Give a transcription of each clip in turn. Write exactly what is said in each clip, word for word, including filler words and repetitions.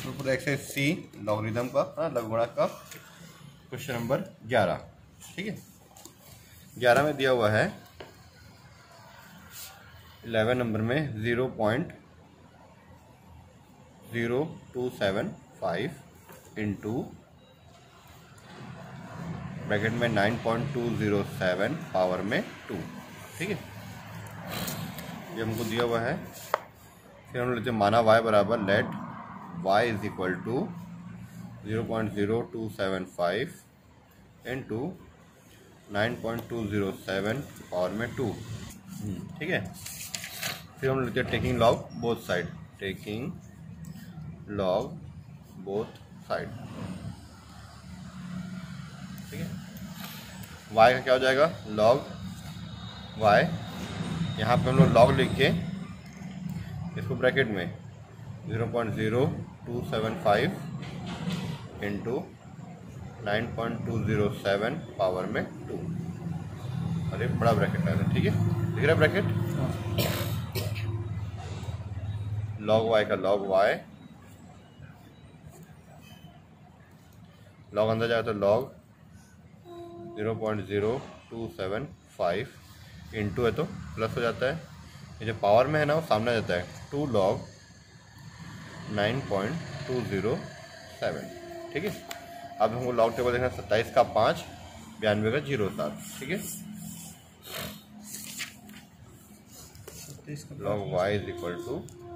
पूरा एक्सरसाइज सी लॉगरिथम का हाँ लघुगणक का क्वेश्चन नंबर ग्यारह। ठीक है, ग्यारह में दिया हुआ है इलेवन नंबर में zero point zero two seven five into bracket में nine point two zero seven power में टू। ठीक है, ये हमको दिया हुआ है। फिर हम लेते हैं माना y बराबर let y is equal to zero point zero two seven five into nine point two zero seven power में टू। ठीक है, फिर हम लेते हैं taking log both side, taking log both side. ठीक है, y का क्या हो जाएगा लॉग y, यहाँ पे हम लोग लॉग लिख के इसको ब्रैकेट में zero point zero two seven five into nine point two zero seven power में टू, अरे बड़ा ब्रैकेट है। ठीक है, दिख रहा है ब्रैकेट, लॉग y का लॉग y, लॉग अंदर जाए तो log zero point zero two seven five into है तो प्लस हो जाता है, ये जो पावर में है ना वो सामने आ जाता है, two log nine point two zero seven. ठीक है, अब हमको लॉग टेबल देखना सत्ताईस का पाँच बयानवे का जीरो सात। ठीक है, log y is equal to,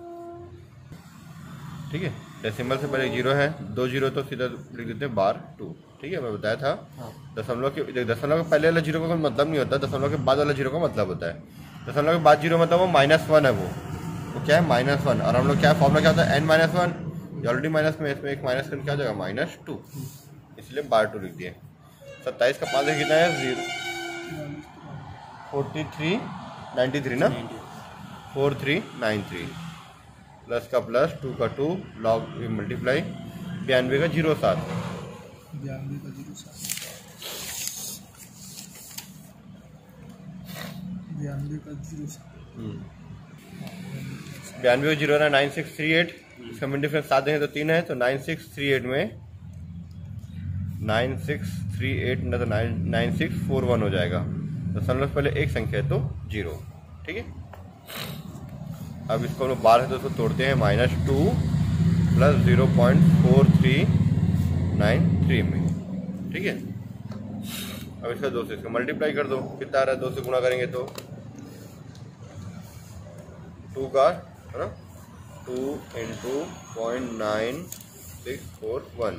ठीक है, डेसिमल से पहले जीरो है, दो जीरो तो सीधा लिख देते हैं बार टू। ठीक है, मैं बताया था दशमलव के दशमलव के पहले वाला जीरो का कोई मतलब नहीं होता, दशमलव के बाद वाला जीरो का मतलब होता है। दशमलव के बाद जीरो मतलब वो माइनस वन है, वो वो क्या है माइनस वन। और हम लोग क्या फॉर्मूला क्या होता है N minus one, already minus में, इसमें एक माइनस करके क्या हो जाएगा माइनस टू, इसलिए बार टू लिख दिए। सत्ताईस का पाँच कितना है zero forty three ninety three ना, four three nine three plus का प्लस टू का टू लॉग मल्टीप्लाई बयानवे का जीरो सात, बयानवे का जीरो सात बयानवे का जीरो सात बयानवे का जीरो है नाइन सिक्स थ्री एट, इसका मिड डिफरेंस सात देंगे तो तीन है, तो नाइन सिक्स थ्री एट में नाइन सिक्स थ्री एट ना तो nine nine six four one हो जाएगा। तो दशमलव पहले एक संख्या है तो जीरो। ठीक है, अब इसको हम लोग बार है तो उसको तोड़ते हैं minus two plus zero point four three nine three में। ठीक है, अब इसका दो से इसका मल्टीप्लाई कर दो, कितना आ रहा है, दो से गुणा करेंगे तो टू का है ना, two into point nine six four one,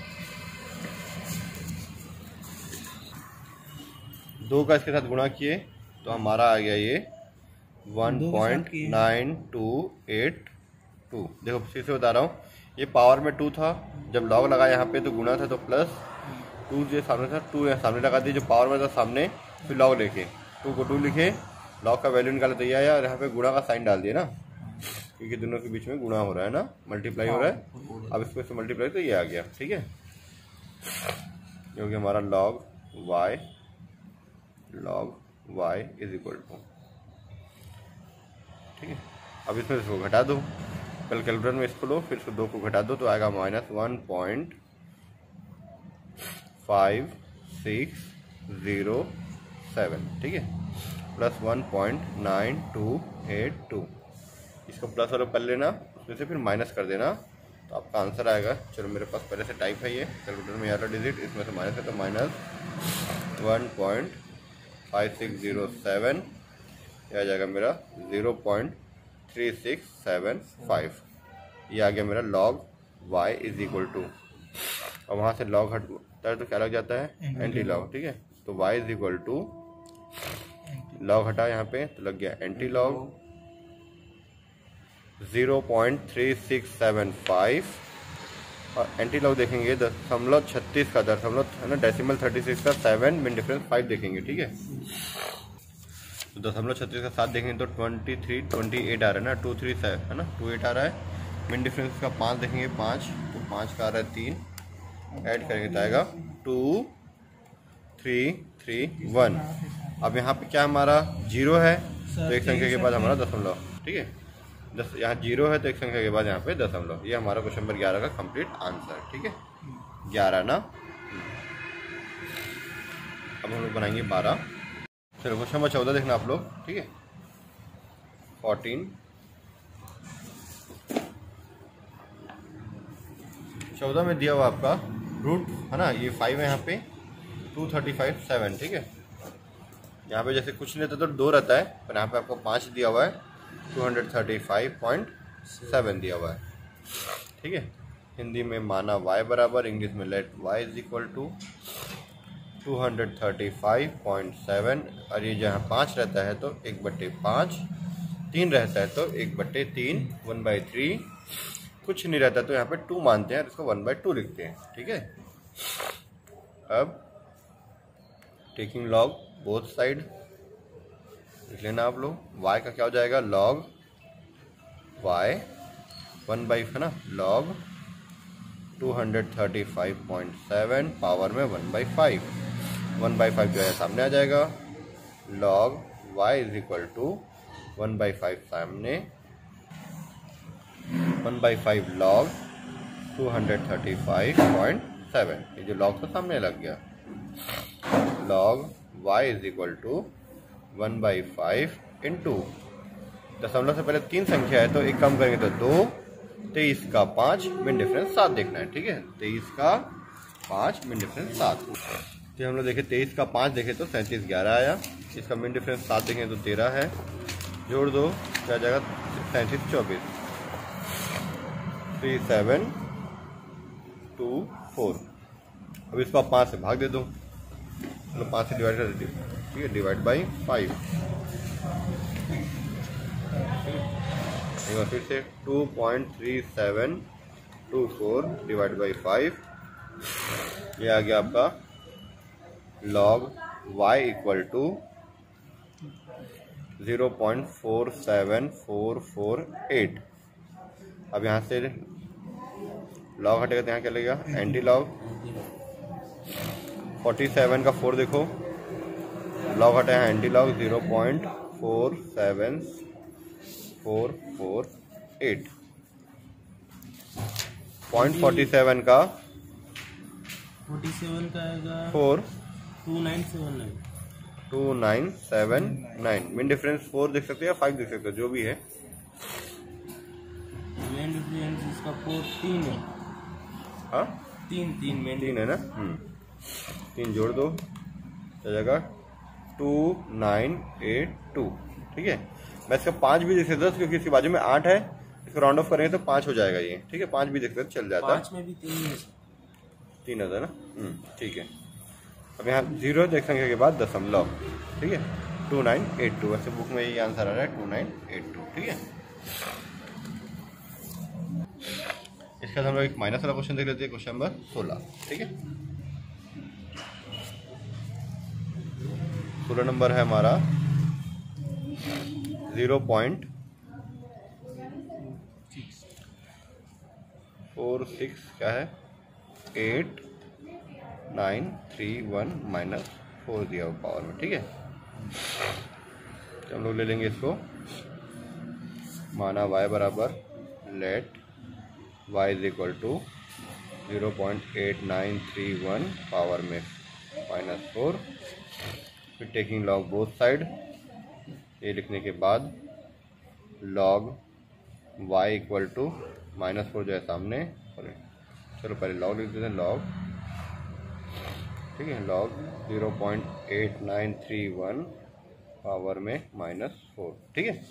दो का इसके साथ गुणा किए तो हमारा आ गया ये one point nine two eight two. देखो फिर से बता रहा हूँ, ये पावर में टू था, जब लॉग लगा यहाँ पे तो गुणा था, तो प्लस टू जो सामने था टू यहाँ सामने लगा दिए, जो पावर में था सामने, फिर लॉग लेके टू को टू लिखे, लॉग का वैल्यू निकाला तो ये आया, और यहाँ पे गुणा का साइन डाल दिया ना, क्योंकि दोनों के बीच में गुणा हो रहा है ना, मल्टीप्लाई हो रहा है। अब इसमें से मल्टीप्लाई तो ये आ गया। ठीक है, क्योंकि हमारा log y log y is equal to, ठीक है, अब इसमें इसको घटा दो, कल कैलकुलेटर में इसको लो, फिर इसको दो को घटा दो तो आएगा minus one point five six zero seven. ठीक है, plus one point nine two eight two, इसको प्लस वाला पढ़ लेना, उसमें से फिर माइनस कर देना तो आपका आंसर आएगा। चलो मेरे पास पहले से टाइप है ये कैलकुलेटर में, यार डिजिट इसमें से माइनस है तो minus one point five six zero seven, यह आ जाएगा मेरा zero point three six seven five, ये आ गया मेरा log y is equal to, और वहाँ से लॉग हटता है तो क्या लग जाता है एंटी लॉग। ठीक है, तो y is equal to log हटा यहाँ पे तो लग गया anti log zero point three six seven five, और एंटी लॉग देखेंगे दशमलव छत्तीस का, दशमलव है ना डेसिमल थर्टी सिक्स का सेवन मिन डिफरेंस फाइव देखेंगे। ठीक है, तो दशमलव छत्तीस का सात देखेंगे तो ट्वेंटी थ्री ट्वेंटी एट आ रहा है ना, टू थ्री सेवन है ना, टू एट आ रहा है। मिन डिफरेंस का पाँच देखेंगे, पाँच तो पाँच का आ रहा है तीन, ऐड करेंगे तो आएगा टू थ्री थ्री वन। अब यहाँ पे क्या हमारा जीरो है तो एक संख्या के बाद हमारा दशमलव। ठीक है, दस यहाँ जीरो है तो एक संख्या के बाद यहाँ पे दशमलव। ये हमारा क्वेश्चन नंबर ग्यारह का कंप्लीट आंसर। ठीक है, ग्यारह ना। अब हम लोग बनाएंगे बारह। चलो क्वेश्चन नंबर चौदह देखना आप लोग। ठीक है, फोर्टीन। चौदह में दिया हुआ आपका रूट है ना, ये फाइव है यहाँ पे, टू थर्टी फाइव सेवन। ठीक है, यहाँ पे जैसे कुछ नहीं रहता तो दो रहता है, पर यहाँ पे आपको पाँच दिया हुआ है, two hundred thirty five point seven दिया हुआ है। ठीक है, हिंदी में माना y बराबर, इंग्लिश में let y is equal to two hundred thirty five point seven. और ये जहाँ पाँच रहता है तो एक बट्टे पाँच, तीन रहता है तो एक बट्टे तीन, वन बाई थ्री, कुछ नहीं रहता तो यहाँ पे टू मानते हैं, इसको वन बाई टू लिखते हैं। ठीक है, अब टेकिंग लॉग बोथ साइड लिख लेना आप लोग। y का क्या हो जाएगा, लॉग y वन बाई है ना, log two hundred thirty five point seven power में one by five, one by five जो है सामने आ जाएगा, log y is equal to one by five सामने, one by five log two hundred thirty five point seven. ये जो log था सामने लग गया, log y is equal to one by five into, दशमलव से पहले तीन संख्या है तो एक कम करेंगे तो दो, तेईस का पाँच, मिन डिफरेंस सात देखना है। ठीक है, तेईस का पाँच, मिन डिफरेंस सात। तो हम लोग देखें तेईस का पाँच देखें तो सैंतीस ग्यारह आया, इसका मिन डिफरेंस सात देखें तो तेरह है, जोड़ दो क्या जाएगा, सैंतीस चौबीस, थ्री सेवन टू फोर। अब इसको आप पाँच से भाग दे दो, मतलब पाँच से डिवाइड कर देती हूँ। ठीक है, डिवाइड बाई फाइव, एक बार फिर से two point three seven two four divide by five. ये आ गया आपका log y equal to zero point four seven four four eight. अब यहाँ से लॉग हटेगा तो यहाँ क्या लगेगा, एंटी लॉग। फोर्टी सेवन का फोर देखो, लॉग हटा है anti log, zero point four seven four four eight. Point forty seven का फोर्टी सेवन का आएगा four two nine seven nine, to nine seven nine. Mean difference four देख सकते हो या फाइव देख सकते हो, जो भी है। मेन डिफरेंस इसका फोर तीन है। हाँ, तीन तीन मेन तीन है ना। हम्म, तीन जोड़ दो हो जाएगा टू नाइन एट टू। ठीक है, मैं इसका पाँच भी देख सकता हूँ क्योंकि इसके बाजू में आठ है, इसको राउंड ऑफ करेंगे तो पाँच हो जाएगा ये। ठीक है, पाँच भी देख सकते चल जाता है, पाँच में भी तीन है, तीन होता है ना। हम्म, ठीक है। अब यहाँ जीरो देख संख्या के बाद दशमलव। ठीक है, टू नाइन एट टू, वैसे बुक में यही आंसर आ रहा है, टू नाइन एट टू। ठीक है, इसके बाद हम लोग एक माइनस वाला क्वेश्चन देख लेते हैं, क्वेश्चन नंबर सोलह। ठीक है, सोलह नंबर है हमारा ज़ीरो पॉइंट फोर सिक्स क्या है, eight nine three one minus four दिया हुआ पावर में। ठीक है, तो हम लोग ले लेंगे इसको, माना y बराबर let y is equal to zero point eight nine three one power में माइनस फोर, फिर टेकिंग लॉग बोथ साइड। ये लिखने के बाद log y equal to minus four जो है सामने, चलो पहले लॉग लिख देते हैं, लॉग। ठीक है, log zero point eight nine three one power में माइनस फोर। ठीक है,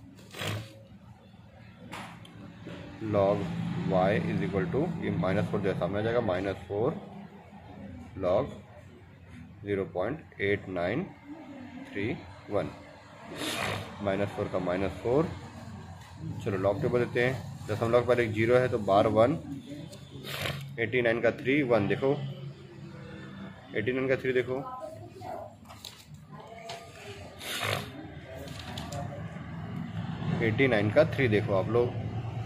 log y is equal to, ये माइनस फोर जो है सामने आ जाएगा, minus four log zero point eight nine three one, minus four का माइनस फोर। चलो लॉग टेबल देते हैं, दशमलव पर एक जीरो है तो बार वन, एटी नाइन का थ्री, वन देखो, एटी नाइन का थ्री देखो, एटी नाइन का थ्री देखो आप लोग,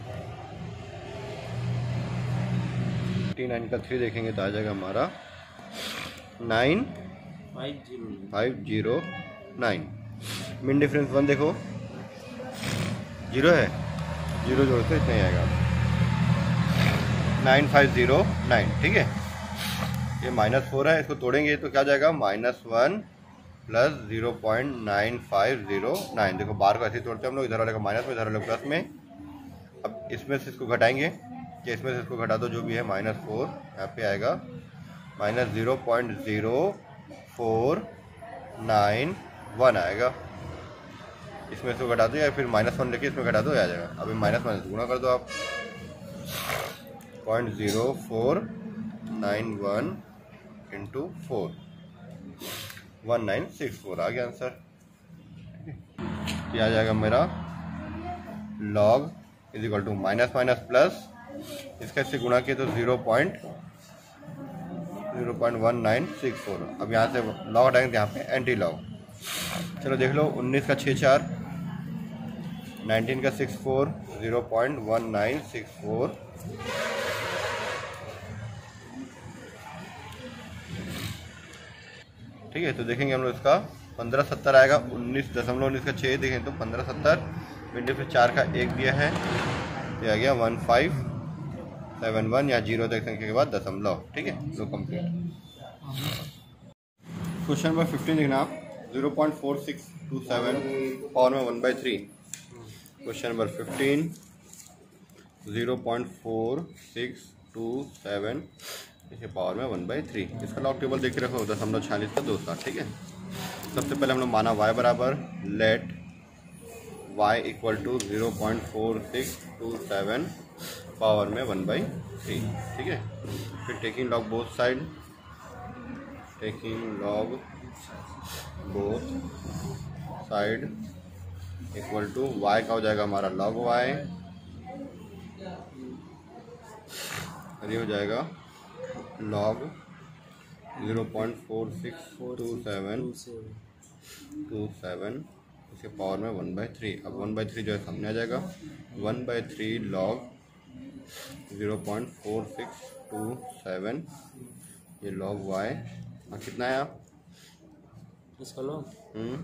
एटी नाइन का थ्री देखेंगे तो आ जाएगा हमारा nine five zero five zero nine. Mean difference one देखो, जीरो है जीरो जोड़ तो इतना ही आएगा, नाइन फाइव ज़ीरो नाइन। ठीक है, ये माइनस फोर है, इसको तोड़ेंगे तो क्या जाएगा, minus one plus zero point nine five zero nine. देखो बार को ऐसे ही तोड़ते हैं हम लोग, इधर वाले को माइनस में, इधर वाले को प्लस में। अब इसमें से इसको घटाएंगे, कि इसमें से इसको घटा दो, जो भी है माइनस फोर यहाँ पे आएगा, minus zero point zero four nine one आएगा। इसमें इसको घटा दो या फिर माइनस वन लेके इसमें घटा दो, आ जाएगा। अभी माइनस माइनस गुणा कर दो आप, point zero four nine one into four, one nine six four आ गया आंसर। ये आ जाएगा मेरा log is equal to minus minus plus, इसका इससे गुणा किया तो zero point zero point one nine six four. अब यहाँ से लॉग हटाएंगे, यहाँ पे एंटी लॉग। चलो देख लो, उन्नीस का छः चार, नाइनटीन का six four, zero point one nine six four, ठीक है। तो देखेंगे हम लोग इसका पंद्रह सत्तर आएगा, उन्नीस दशमलव उन्नीस का छः देखें तो पंद्रह सत्तर, विंडो पे चार का एक दिया है, ये आ गया वन फाइव सेवन वन, या जीरो तक संख्या के बाद दशमलव। ठीक है, लो कंप्लीट। क्वेश्चन नंबर फिफ्टीन देखना आप, zero point four six two seven power में one by three. Question number fifteen, zero point four six two seven इसके पावर में वन बाई थ्री। इसका लॉग टेबल देख के रखो, दशमलव छियालीस का दो साठ। ठीक है, सबसे पहले हम लोग माना y बराबर let y equal to zero point four six two seven power में वन बाई थ्री। ठीक है, फिर taking log both side, taking log both side equal to y का हो जाएगा हमारा लॉग y, और ये हो जाएगा log zero point four six two seven two seven इसके पावर में वन बाई थ्री। अब वन बाई थ्री जो है सामने आ जाएगा, one by three log zero point four six two seven, ये लॉग वाई हाँ कितना है आप इसका लॉग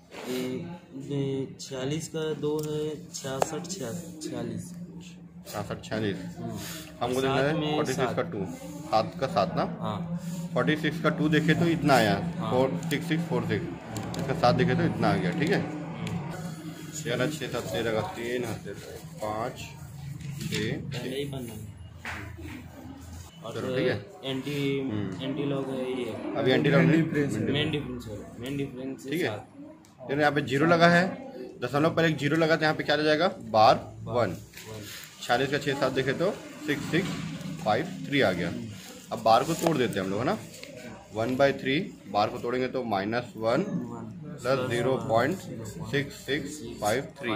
छियालीस का दो है, छियासठ छियालीस छियासठ छियालीस, हमको देखना है फोर्टी सिक्स का टू, सात का सात ना, हाँ फोर्टी सिक्स का टू देखे तो इतना आया, four six six four six, इसका सात देखे तो इतना आ गया। ठीक है, ग्यारह छः सात तेरह का तीन हाथ पाँच छः, चलो ठीक है। एंटी एंटी लॉग है ये, अभी एंटी लॉग मेन डिफरेंस है, मेन डिफरेंस ठीक है। तो यहाँ पे जीरो लगा है, दशमलव पर एक जीरो लगा तो यहाँ पे क्या आ जाएगा बार वन, छियालीस का छः सात देखे तो सिक्स सिक्स फाइव थ्री आ गया। अब बार को तोड़ देते हैं हम लोग है ना, वन बाई थ्री बार को तोड़ेंगे तो minus one plus zero point six six five three.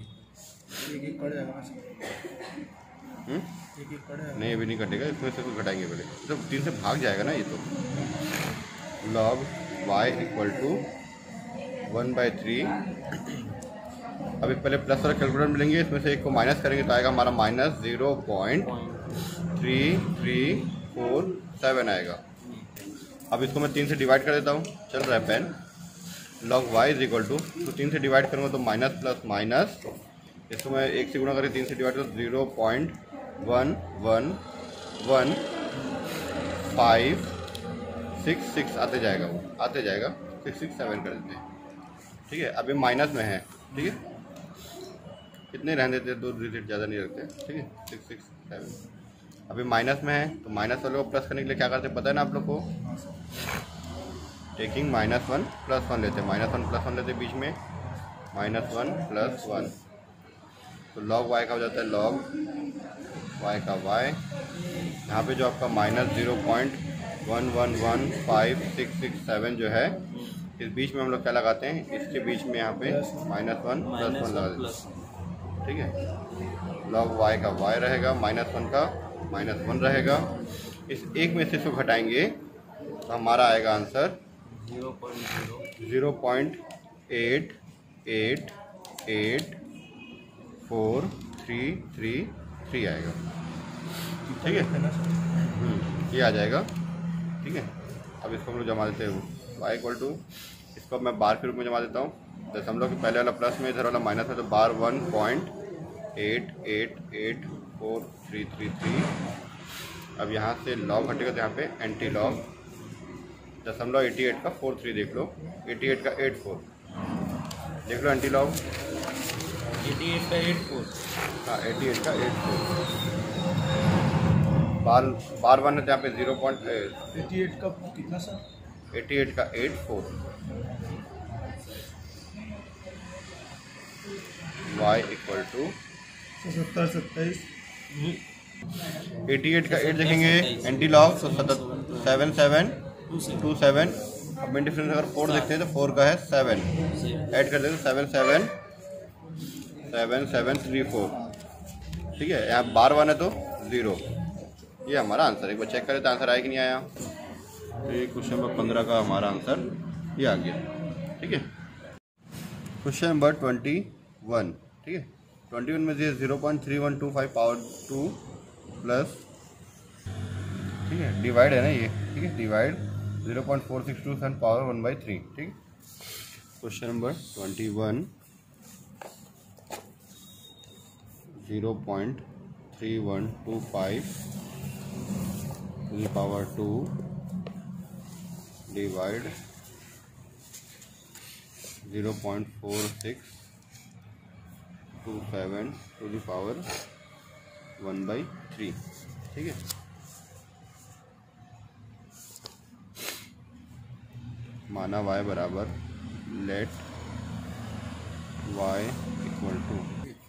नहीं अभी नहीं कटेगा, इसमें से कुछ घटाएंगे पहले, तो तीन से भाग जाएगा ना ये। तो log y equal to one by three, अभी पहले प्लस वाला कैलकुलेटर मिलेंगे, इसमें से एक को माइनस करेंगे तो आएगा हमारा minus zero point three three four seven आएगा। अब इसको मैं तीन से डिवाइड कर देता हूँ, चल रहा है pen. Log y is equal to, तो तीन से डिवाइड करूँगा तो माइनस प्लस माइनस, इसको मैं एक से गुणा करके तीन से डिवाइड करूँ तो zero point one one one five six six आते जाएगा, वो आते जाएगा सिक्स सिक्स सेवन कर देते हैं। ठीक है, अभी माइनस में है, ठीक है कितने रहने देते, दो डिजिट ज़्यादा नहीं रखते। ठीक है, सिक्स सिक्स सेवन अभी माइनस में है, तो माइनस वाले को प्लस करने के लिए क्या करते हैं पता है ना आप लोग को, taking minus one plus one लेते हैं, माइनस वन प्लस वन लेते हैं बीच में, माइनस वन प्लस वन, तो लॉग वाई का हो जाता है लॉग वाई का वाई। यहाँ पे जो आपका minus zero point one one one five six six seven जो है, इस बीच में हम लोग क्या लगाते हैं, इसके बीच में यहाँ पे माइनस वन प्लस वन लगा देते हैं। ठीक है, लॉग वाई का वाई रहेगा, माइनस वन का माइनस वन रहेगा, इस एक में से इसको घटाएंगे तो हमारा आएगा answer zero point eight eight eight four three three three आएगा। ठीक है, ये आ जाएगा। ठीक है, अब इसको हम लोग जमा देते हैं वाई इक्वल टू, इसको मैं बार के रूप में जमा देता हूँ, दशमलव के पहले वाला प्लस में, इधर वाला माइनस में, तो bar one point eight eight eight four three three three. अब यहाँ से लॉग हटेगा तो यहाँ पे एंटी लॉग दशमलव एटी एट का फोर थ्री देख लो, एटी एट का एट फोर देख लो एंटी लॉग एटी एट का एट फोर। हाँ एटी एट का eight four. Bar bar one है तो यहाँ पे जीरो पॉइंट एटी एट का कितना सर? एटी एट का eight four. y equal to सत्तर सत्ताईस एटी एट का एट देखेंगे एंटी लॉग तो सेवन सेवन टू सेवन। अब मेन डिफरेंस अगर फोर देखते हैं तो फोर का है सेवन, ऐड कर देते हैं seven seven seven seven three four. ठीक है, यहाँ बार वन है तो ज़ीरो। ये हमारा आंसर, एक बार चेक करें तो आंसर आया कि नहीं आया। तो ये क्वेश्चन नंबर पंद्रह का हमारा आंसर ये आ गया। ठीक है, क्वेश्चन नंबर ट्वेंटी वन। ठीक है, ट्वेंटी वन में से zero point three one two five power two plus, ठीक है डिवाइड है ना ये, ठीक है divide zero point four six two seven power one by three. ठीक है, question number twenty one zero point three one two five to the power two divide zero point four six two seven to the power one by three. ठीक है, माना y बराबर let y equal to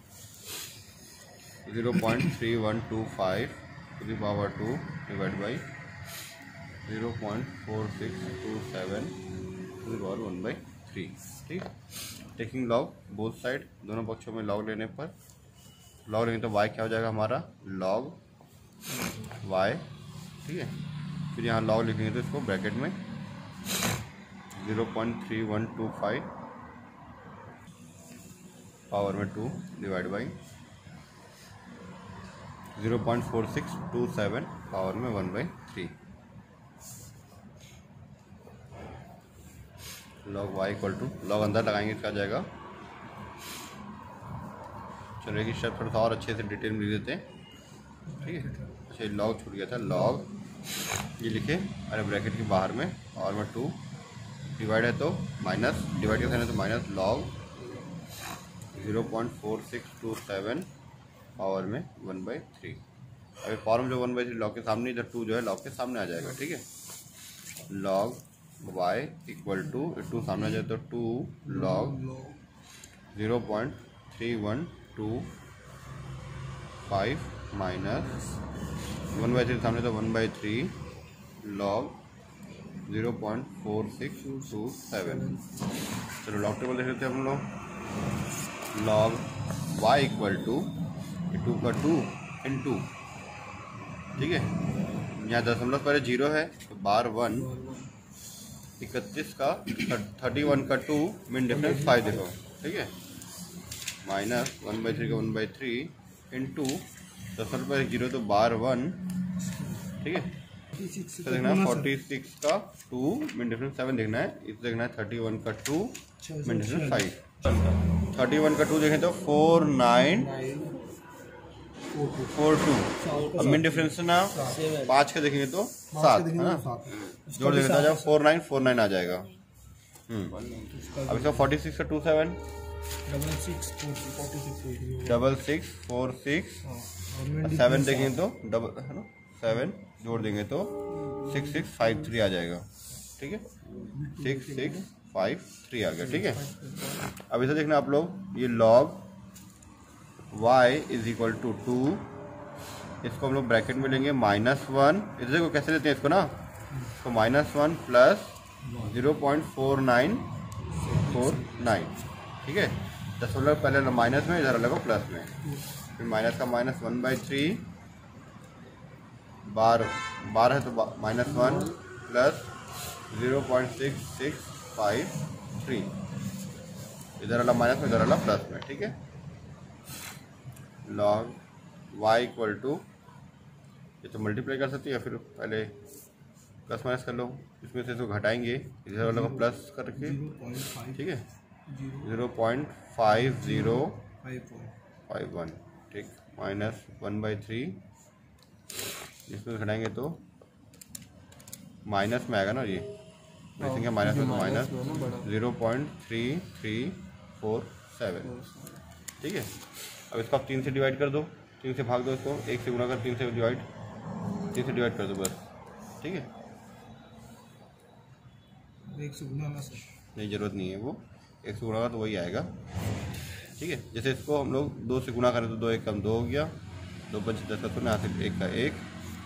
zero point three one two five to the power two divide by zero point four six two seven to the power one by three. ठीक, taking log both side, दोनों पक्षों में log लेने पर log लेंगे तो y क्या हो जाएगा हमारा लॉग y। ठीक है, फिर यहाँ लॉग लिखेंगे तो इसको ब्रैकेट में zero point three one two five power में two divide by zero point four six two seven power में one by three. Log y equal to log अंदर लगाएंगे इसका आ जाएगा। चलो एक स्टेप थोड़ा सा और अच्छे से डिटेल में लिख देते हैं। ठीक है, अच्छा लॉग छूट गया था, लॉग ये लिखे अरे ब्रैकेट के बाहर में और में टू डिवाइड है तो माइनस, डिवाइड के साथ है तो minus log zero point four six two seven power में वन बाई थ्री। अभी पावर में जो वन बाई थ्री लॉग के सामने, इधर टू जो है लॉग के सामने आ जाएगा। ठीक है, log y equal to two सामने आ जाए तो two log zero point three one two five minus one by three सामने तो one by three log zero point four six two seven. चलो लॉग टेबल देख लेते हैं हम लोग। Log y equal to two का टू इन टू। ठीक है, यहाँ दशमलव पहले जीरो है तो बार वन, इकतीस का थर्टी वन का टू मीन डिफरेंस फाइव देखो। ठीक है, माइनस वन बाई थ्री का one by three into दशमलव पहले जीरो तो बार वन। ठीक है, तो देखना है फोर्टी सिक्स का टू मीन डिफरेंस सेवन देखना है, इस देखना है थर्टी वन का two mean difference five. Thirty one का टू देखें तो फोर नाइन फोर टू। अब मीन डिफरेंस ना पाँच का देखेंगे तो सात है ना, जोड़ देंगे तो जाएगा फोर नाइन फोर नाइन आ जाएगा। हम्म अब इसका फोर्टी सिक्स का two seven double six forty six double six four six seven देखेंगे तो डबल है ना सेवन जोड़ देंगे तो सिक्स सिक्स फाइव थ्री आ जाएगा। ठीक है, सिक्स सिक्स फाइव थ्री आ गया। ठीक है, अब इसे देखना आप लोग, ये log y is equal to two, इसको हम लोग ब्रैकेट में लेंगे माइनस वन। इस देखो कैसे लेते हैं इसको ना, तो minus one plus zero point four nine four nine. ठीक है, दशमलव पहले माइनस में, इधर लगो प्लस में, फिर माइनस का minus one by three bar bar है तो minus one plus zero point six six five three, इधर वाला माइनस में इधर वाला प्लस में। ठीक है, लॉग y इक्वल टू, ये तो मल्टीप्लाई कर सकती है, फिर पहले प्लस माइनस कर लो, इसमें से इसको घटाएंगे इधर वाला को प्लस करके। ठीक है, zero point five zero five one. ठीक, माइनस वन बाई थ्री, इसमें घटाएंगे तो माइनस में आएगा ना, ये बड़ी संख्या माइनस में, तो minus zero point three three four seven. ठीक है, अब इसको आप तीन से डिवाइड कर दो, तीन से भाग दो इसको, एक से गुणा कर तीन से डिवाइड, तीन से डिवाइड कर दो बस। ठीक है, एक से गुना ना सर, नहीं ज़रूरत नहीं है, वो एक से गुणा का तो वही आएगा। ठीक है, जैसे इसको हम लोग दो से गुणा करें तो दो एक कम दो हो गया, दो पंच दस का शून्य, यहाँ से एक का एक।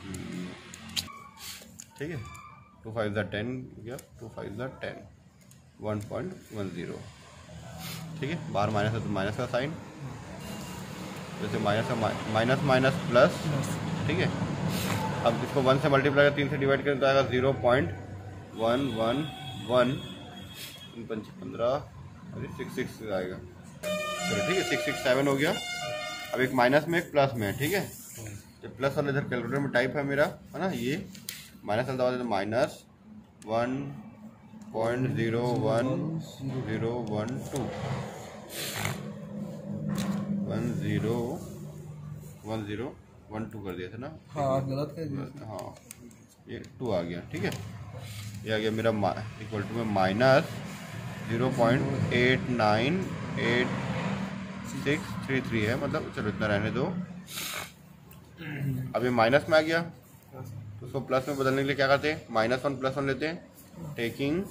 ठीक है, टू फाइव ज़ा टेन हो गया, टू फाइव ज़ा ten, one point one zero. ठीक है, बाहर माइनस है तो माइनस का साइन, जैसे माइनस का माइनस माइनस प्लस। ठीक है, अब इसको वन से मल्टीप्लाई कर तीन से डिवाइड करें तो आएगा zero point one one one, पंच पंद्रह, अरे सिक्स सिक्स आएगा। चलो ठीक है, सिक्स सिक्स सेवन हो गया। अब एक माइनस में एक प्लस में है। ठीक है, तो प्लस वाला इधर कैलकुलेटर में टाइप है मेरा, है ना, ये माइनस वाला दबा देते minus one point zero one zero one two, one zero one zero one two कर दिया था ना। हाँ गलत कर दिया। हाँ, ये टू आ गया। ठीक है, ये आ गया मेरा इक्वल टू में minus zero point eight nine eight six three three है, मतलब चलो इतना रहने दो। अब ये माइनस में आ गया तो उसको प्लस में बदलने के लिए क्या करते हैं, माइनस वन प्लस वन लेते हैं, taking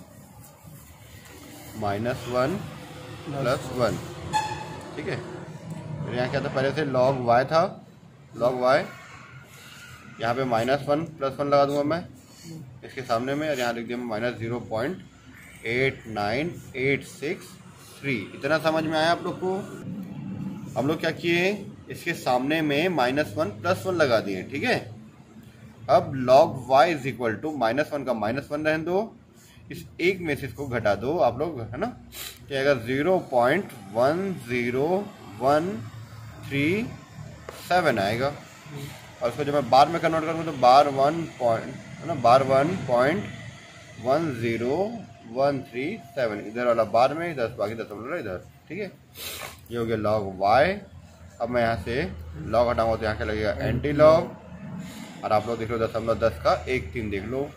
minus one plus one. ठीक है, तो यहाँ क्या था, पहले से लॉग वाई था, लॉग वाई, यहाँ पे माइनस वन प्लस वन लगा दूंगा मैं इसके सामने में, और यहाँ लिख दिया minus zero point eight nine eight six three. इतना समझ में आया आप लोग को। हम लोग क्या किए, इसके सामने में माइनस वन प्लस वन लगा दिए। ठीक है, अब log y is equal to minus one का माइनस वन रहने दो, इस एक में से इसको घटा दो आप लोग, है ना, तो आएगा zero point one zero one three seven आएगा। और उसको जब मैं बार में कन्वर्ट करूँगा तो बार वन पॉइंट, है ना, bar one point one zero one three seven, इधर वाला बार में दस, बाकी दशमलव इधर। ठीक है, ये हो गया लॉग y। अब मैं यहाँ से लॉग हटाऊंगा तो यहाँ क्या लगेगा, एंटी लॉग, और आप लोग देख लो दशमलव दस का एक तीन देख लो,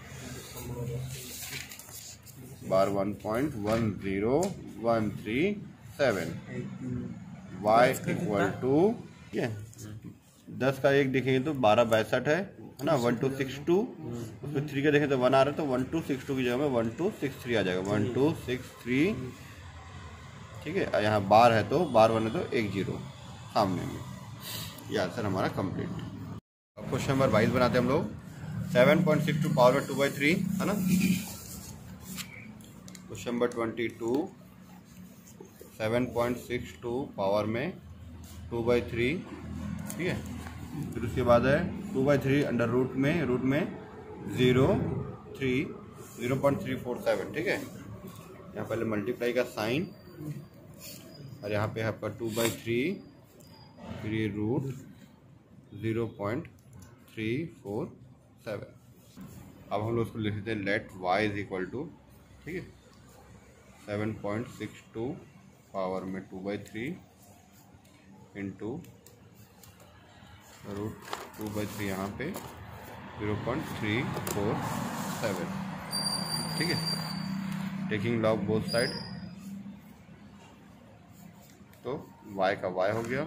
bar one point one zero one three seven, y equal to, ये दस का एक देखेंगे तो बारह बैसठ है, है ना, वन टू सिक्स टू, उसमें थ्री का देखें तो वन आ रहा है, तो वन टू सिक्स टू की जगह में वन टू सिक्स थ्री आ जाएगा, वन टू सिक्स थ्री। ठीक है, यहाँ बार है तो बार वन है तो एक जीरो सामने में, ये आंसर हमारा कंप्लीट। अब क्वेश्चन नंबर बाईस बनाते हैं हम लोग, seven point six two power में टू बाई थ्री, है ना। Question number twenty two, seven point six two power में टू बाई थ्री। ठीक है, फिर उसके बाद है two by three under root में, रूट में zero three zero point three four seven. ठीक है, यहाँ पहले मल्टीप्लाई का साइन, और यहाँ पे है आपका टू बाई थ्री, फिर ये root zero point three four seven. अब हम लोग उसको लिख देते हैं let y is equal to, ठीक है, seven point six two power में two by three into root two by three, यहाँ पे zero point three four seven. ठीक है, टेकिंग लॉग बोथ साइड, तो y का y हो गया,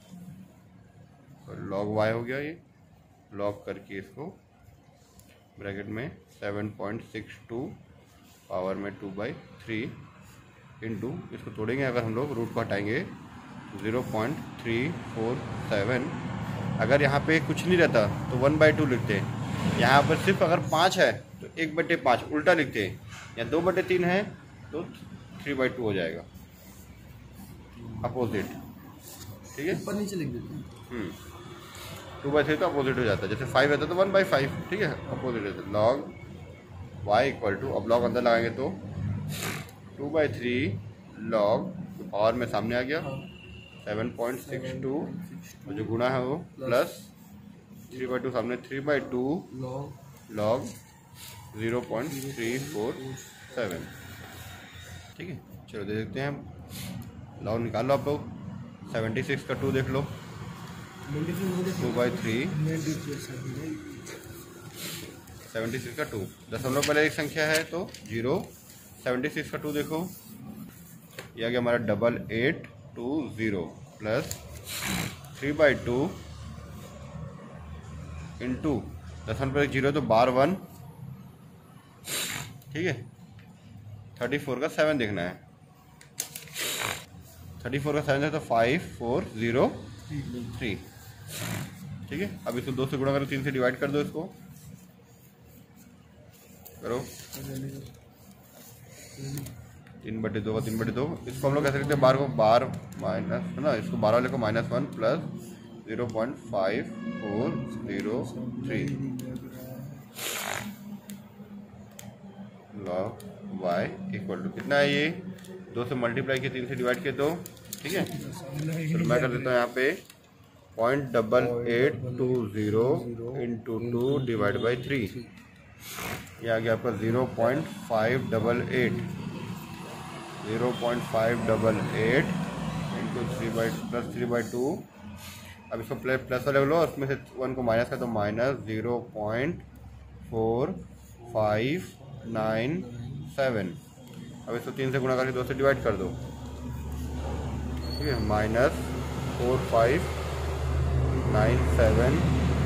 लॉग y हो गया, ये लॉग करके इसको ब्रैकेट में seven point six two power में टू बाई थ्री इंटू, इसको तोड़ेंगे अगर हम लोग रूट को हटाएंगे zero point three four seven. अगर यहाँ पे कुछ नहीं रहता तो वन बाई टू लिखते हैं, यहाँ पर सिर्फ अगर पाँच है तो एक बटे पाँच उल्टा लिखते हैं, या दो बटे तीन है तो थ्री बाई टू हो जाएगा, अपोजिट। ठीक है, ऊपर नीचे लिख देते हैं, टू बाई थ्री तो अपोजिट हो जाता है, जैसे फाइव रहता है तो वन बाई फाइव। ठीक है, अपोजिट रहता है, लॉग वाई इक्वल टू, अब लॉग अंदर लगाएंगे तो two by three log power में सामने आ गया सेवन पॉइंट सिक्स टू, और जो गुणा है वो प्लस थ्री बाई टू सामने, three by two log zero point three four seven. ठीक है, चलो दे देखते हैं हम, लॉग निकाल लो आप लोग, सेवेंटी सिक्स का टू देख लो, two by three seventy six का टू, दशमलव पहले एक संख्या है तो जीरो, सेवेंटी सिक्स का टू देखो, यह आ गया हमारा double eight two zero plus three by two into दशमलव पर एक जीरो तो बार वन, ठीक है। थर्टी फोर का सेवन देखना है, थर्टी फोर का सेवन है तो फाइव फोर ज़ीरो थ्री, ठीक है। अब इसको दो से गुणा करो, तीन से डिवाइड कर दो, इसको करो, तीन बटे दो का तीन बटे दो, इसको हम लोग कह सकते हैं बार को बार माइनस है ना, इसको बारह वाले को minus one plus zero point five four zero three log y equal to कितना है ये, दो से मल्टीप्लाई किया, तीन से डिवाइड किया दो, ठीक है। तो मैं कर देता हूँ यहाँ पे point double eight two zero into two divide by three, ये आ गया आपका zero point five double eight, zero point five double eight into three by plus three by two. अब इसको प्लस प्लस वाले लो, उसमें से वन को माइनस कर तो minus zero point four five nine seven. अब इसको तीन से गुणा करके दो से डिवाइड कर दो, ठीक है, minus four five nine seven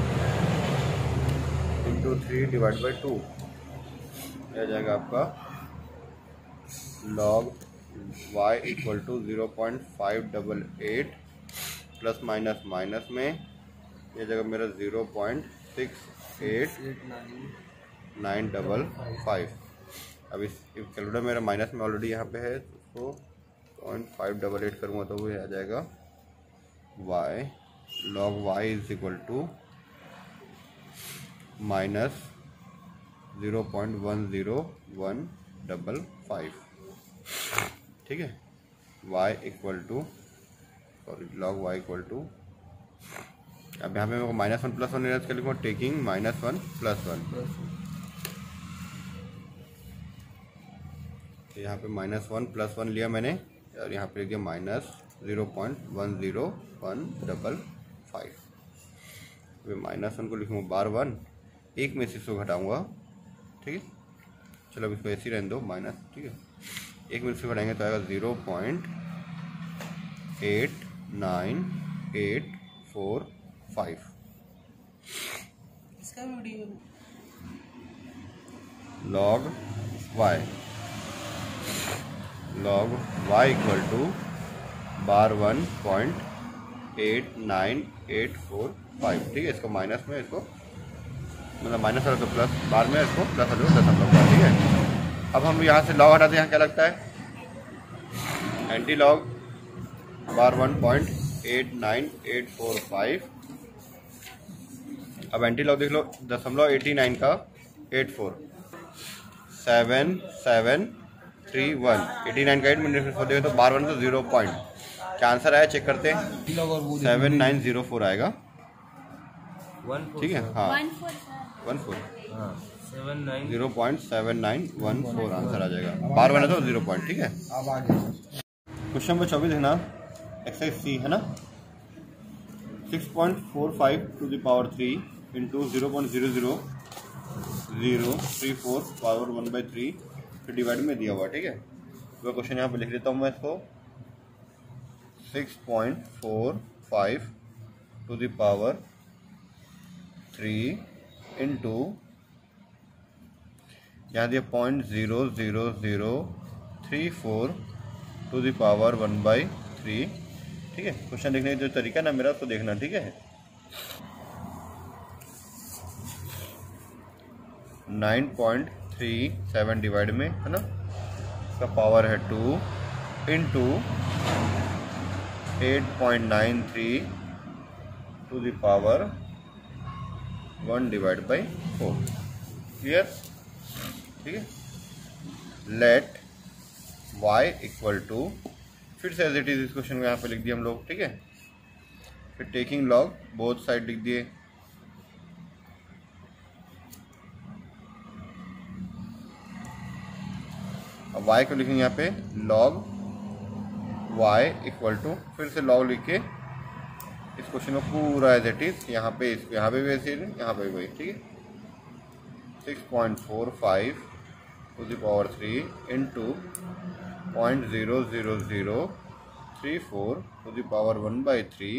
into three divide by two, यह जाएगा आपका log y equal to zero point five double eight plus minus minus में, यह जगह मेरा zero point six eight nine double five. अब इस कैलकुलेटर मेरा माइनस में ऑलरेडी यहाँ पे है, तो उसको पॉइंट फाइव डबल एट करूँगा तो वो आ जाएगा y log y is equal to minus zero point one zero one double five, ठीक है। y equal to sorry log y equal to, अब यहाँ पे मेरे को minus one plus one erase कर लिखूँगा, taking minus one plus one, तो यहाँ पे माइनस वन प्लस वन लिया मैंने और यहाँ पे लिख दिया minus zero point one zero one double five. Minus one को लिखूँगा बार वन, एक में से इसको घटाऊँगा, ठीक है। चलो अब इसको ऐसे ही रहने दो माइनस, ठीक है। एक में से घटाएंगे तो आएगा zero point eight nine eight four five. इसका video log y log y equal to bar one point eight nine eight four five, ठीक है। इसको माइनस में, इसको मतलब माइनस वाला तो प्लस, बार में इसको प्लस वाले दशमलव का, ठीक है। अब हम यहाँ से लॉग हटाते हैं, यहाँ क्या लगता है anti log bar one point eight nine eight four five. अब एंटी लॉग देख लो, दशमलव एटी नाइन का eight four seven seven three one, eighty nine का एट मिनट देखो तो बार वन तो जीरो पॉइंट, क्या आंसर आया चेक करते हैं, सेवन नाइन जीरो फोर आएगा, ठीक है। हाँ one four zero point seven nine one four answer आ जाएगा, बार वन है तो जीरो पॉइंट, ठीक है। क्वेश्चन नंबर चौबीस देखना, एक्सरसाइज सी है ना, six point four five to the power three into zero point zero zero zero three four power one by three फिर डिवाइड में दिया हुआ, ठीक है। तो क्वेश्चन यहाँ पे लिख देता हूँ मैं इसको, six point four five to the power three into यहाँ दिया point zero zero zero three four to the power one by three, ठीक है। क्वेश्चन लिखने का जो तरीका ना मेरा, उसको देखना, ठीक है। Nine point three seven divide में है ना, इसका पावर है two into eight point nine three to the power one divide by four, clear, ठीक है। लेट y इक्वल टू, फिर से एज इट इज इस क्वेश्चन को यहाँ पे लिख दिया हम लोग, ठीक है। फिर टेकिंग लॉग बोथ साइड लिख दिए, अब y को लिखेंगे यहाँ पे लॉग y इक्वल टू, फिर से लॉग लिख के इस क्वेश्चन को पूरा एज इट इज यहाँ पे यहाँ पे भी वैसे ही यहाँ पे भी वही, ठीक है। Six point four five to the power three into point zero zero zero three four to the power one by three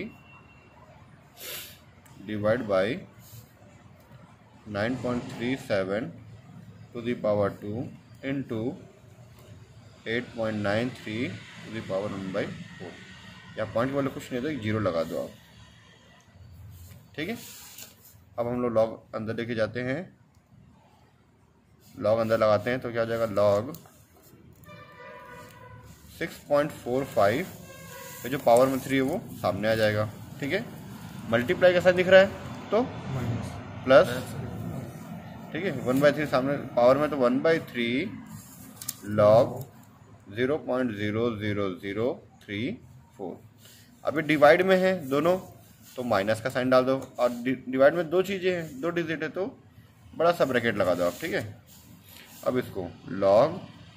divide by nine point three seven to the power two into eight point nine three to the power one by four. या point वाले कुछ नहीं, तो एक zero लगा दो आप, ठीक है। अब हम लोग लॉग अंदर लेके जाते हैं, लॉग अंदर लगाते हैं तो क्या हो जाएगा, log six point four five पे जो पावर में थ्री है वो सामने आ जाएगा, ठीक है। मल्टीप्लाई कैसा दिख रहा है, तो प्लस, ठीक है। वन बाई थ्री सामने पावर में, तो one by three log zero point zero zero zero three four. अभी डिवाइड में है दोनों, तो माइनस का साइन डाल दो, और डिवाइड में दो चीज़ें हैं, दो डिजिट है, तो बड़ा सा ब्रैकेट लगा दो आप, ठीक है। अब इसको log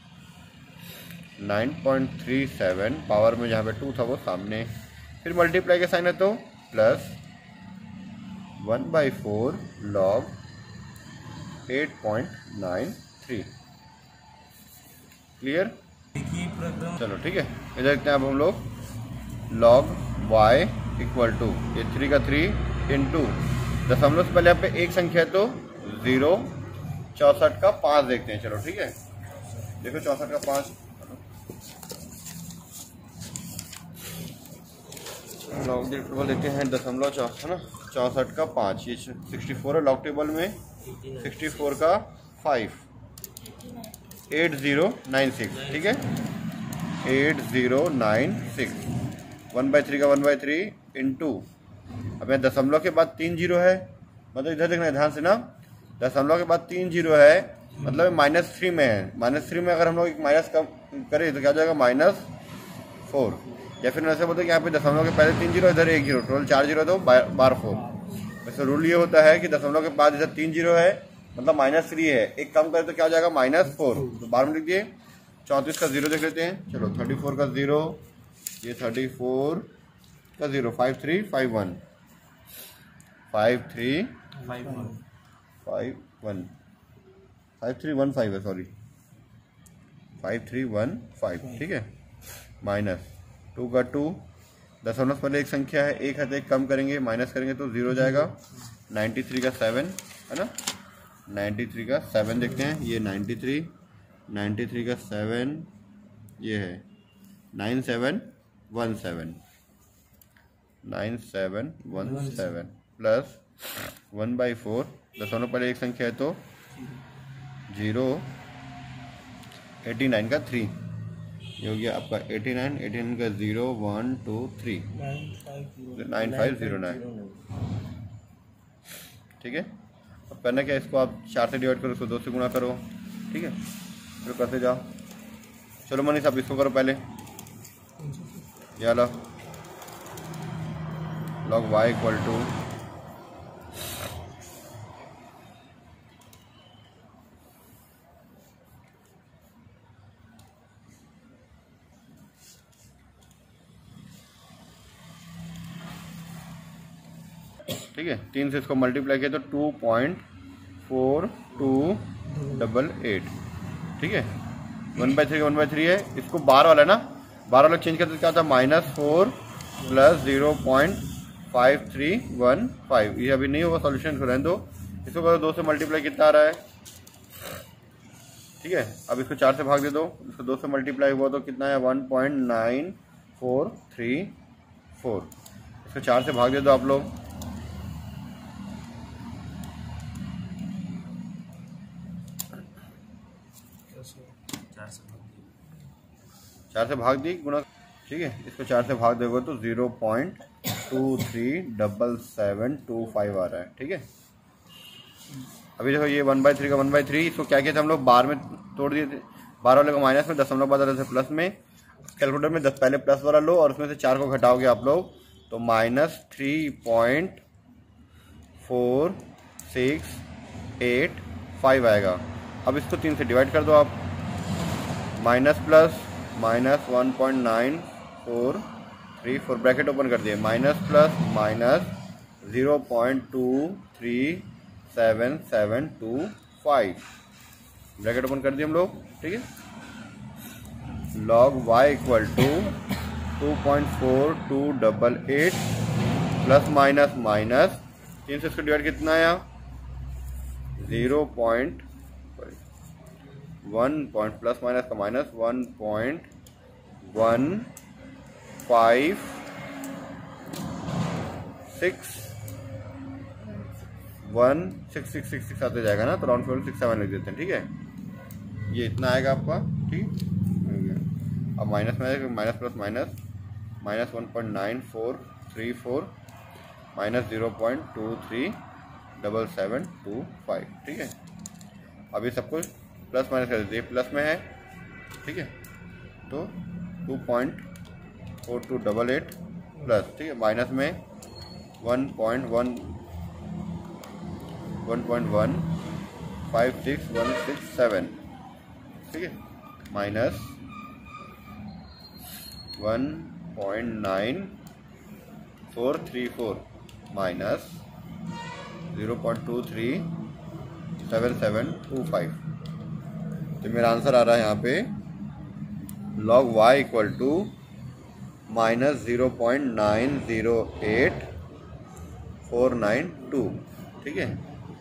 nine point three seven power में जहाँ पे टू था वो सामने, फिर मल्टीप्लाई का साइन है तो plus one by four log eight point nine three. Clear, चलो ठीक है। इधर देखते हैं अब हम लोग लॉग y इक्वल टू ये थ्री का थ्री इंटू दशमलव से पहले यहाँ पे एक संख्या है तो जीरो चौसठ का पाँच देखते हैं। चलो ठीक है, देखो चौसठ का पाँच लॉग टेबल देखते हैं, दशमलव चौ है ना, चौसठ का पाँच, ये सिक्सटी फोर है। लॉग टेबल में सिक्सटी फोर का five eight zero nine six, ठीक है, eight zero nine six. One by three का वन बाई थ्री इंटू, अब यहाँ दशमलव के बाद तीन जीरो है, मतलब इधर देखना है ध्यान से ना, दशमलव के बाद तीन जीरो है, मतलब माइनस थ्री में है। माइनस थ्री में अगर हम लोग एक माइनस कम करें तो क्या हो जाएगा, माइनस फोर। या फिर ऐसे बोलते हैं कि यहाँ पे दशमलव के पहले तीन जीरो, इधर एक जीरो, टोटल चार जीरो, तो बार फोर। वैसे रूल ये होता है कि दशमलव के बाद इधर तीन जीरो है, मतलब माइनस थ्री है, एक कम करें तो क्या हो जाएगा, माइनस फोर। तो बार में लिख दिए। चौंतीस का जीरो देख लेते हैं, चलो थर्टी फोर का जीरो, ये थर्टी फोर का zero, five three five one, five three five one, five three one five है, sorry five three one five, ठीक है। माइनस टू का टू, दशमलव पहले एक संख्या है, एक है तो एक कम करेंगे, माइनस करेंगे तो जीरो जाएगा। नाइन्टी थ्री का सेवन है ना, नाइन्टी थ्री का सेवन देखते हैं, ये नाइन्टी थ्री, नाइन्टी थ्री का सेवन, ये है nine seven one seven, nine seven one seven plus one by four, दशमलव पहले एक संख्या है तो जीरो, एटी नाइन का थ्री, ये हो गया आपका एटी नाइन, एटी नाइन का zero, one two three, nine five zero nine, ठीक है। अब करना क्या, इसको आप चार से डिवाइड करो, इसको दो से गुणा करो, ठीक है, फिर करते जाओ। चलो मनीष आप इसको करो पहले, या लो लॉग y इक्वल टू ठीक है, तीन से इसको मल्टीप्लाई किया तो two point four two double eight, ठीक है। One by three one by three है, इसको बार वाला ना, बार वाला चेंज करते तो क्या था, minus four plus zero point five three one five. ये अभी नहीं होगा सॉल्यूशन, को रहने दो, इसको करो दो से मल्टीप्लाई कितना आ रहा है, ठीक है। अब इसको चार से भाग दे दो, इसको दो से मल्टीप्लाई हुआ तो कितना है, one point nine four three four. इसको चार से भाग दे दो आप लोग, चार से भाग दी गुणा, ठीक है। इसको चार से भाग दोगे तो zero point two three double seven two five आ रहा है, ठीक है। अभी देखो ये वन बाई थ्री का वन बाई थ्री, इसको क्या किया था हम लोग, बार में तोड़ दिए थे, बार वाले को माइनस में, दशमलव बाद वाले से प्लस में। कैलकुलेटर में दस पहले प्लस वाला लो और उसमें से चार को घटाओगे आप लोग तो minus three point four six eight five आएगा। अब इसको तीन से डिवाइड कर दो आप, minus plus minus one point nine four three four, bracket open कर दिए, minus plus minus zero point two three seven seven two five, bracket open कर दिए हम लोग, ठीक है। Log y equal to two point four two double eight plus minus minus तीन से इसको डिवाइड कितना आया, zero point one point plus minus का minus one point one five six one six six six six आते जाएगा ना, तो राउंड फिगर सिक्स सेवन लिख देते हैं, ठीक है। ये इतना आएगा आपका, ठीक। अब माइनस में minus plus minus minus one point nine four three four minus zero point two three double seven two five, ठीक है। अभी सब कुछ प्लस माइनस कर देते, प्लस में है, ठीक है, तो two point four two double eight plus, ठीक है, माइनस में one point one one point one five six one six seven, ठीक है, minus one point nine four three four minus zero point two three seven seven two five. तो मेरा answer आ रहा है यहाँ पे log y equal to minus zero point nine zero eight four nine two, ठीक है।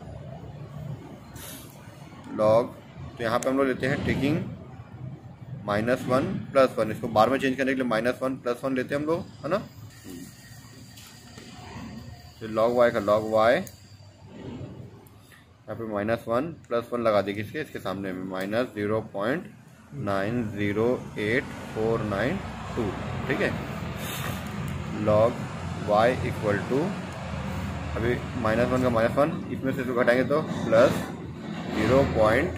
log, तो यहाँ पे हम लोग लेते हैं taking minus one plus one, इसको बार में चेंज करने के लिए माइनस वन प्लस वन लेते हैं हम लोग, है ना। तो log y का log y यहाँ पे माइनस वन प्लस वन लगा दी, किसके, इसके सामने में, minus zero point nine zero eight four nine two, ठीक है। log y इक्वल टू, अभी माइनस वन का माइनस वन, इसमें से इसको घटाएंगे तो plus zero point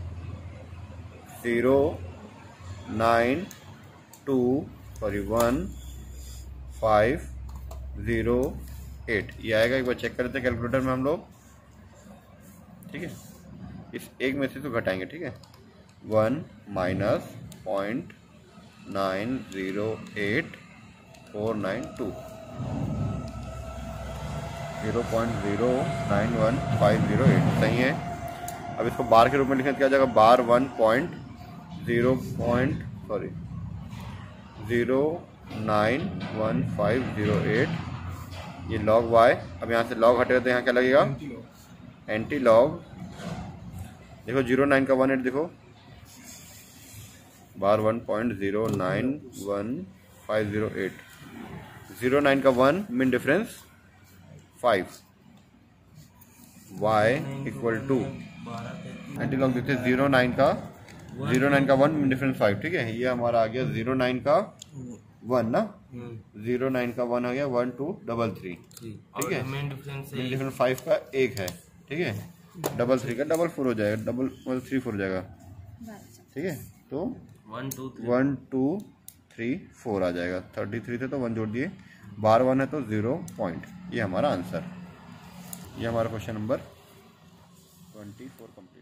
zero nine two sorry one five zero eight, ये आएगा। एक बार चेक करते हैं कैलकुलेटर में हम लोग, ठीक है। इस एक में से तो घटाएंगे, ठीक है, one minus point nine zero eight four nine two, zero point zero nine one five zero eight, सही है। अब इसको बार के रूप में लिखना क्या जाएगा, bar one point zero point sorry zero nine one five zero eight, ये log y। अब यहाँ से log हटेगा तो यहाँ क्या लगेगा, एंटी लॉग, देखो जीरो नाइन का वन एट, देखो bar one point zero nine one five zero eight, zero nine का one mean difference five, y equal to anti log देखते हैं ज़ीरो नाइन का ज़ीरो नाइन का वन मीन डिफरेंस फाइव, ठीक है। ये हमारा आ गया ज़ीरो नाइन का वन ना, ज़ीरो नाइन का वन आ गया वन टू डबल थ्री, ठीक है। मीन डिफरेंस फाइव का एक है, ठीक है, डबल थ्री का डबल फोर हो जाएगा, डबल थ्री फोर हो जाएगा, ठीक है। तो one two one two three four आ जाएगा, थर्टी थ्री थे तो वन जोड़ दिए, बार वन है तो ज़ीरो पॉइंट, ये हमारा आंसर, ये हमारा question number twenty four complete.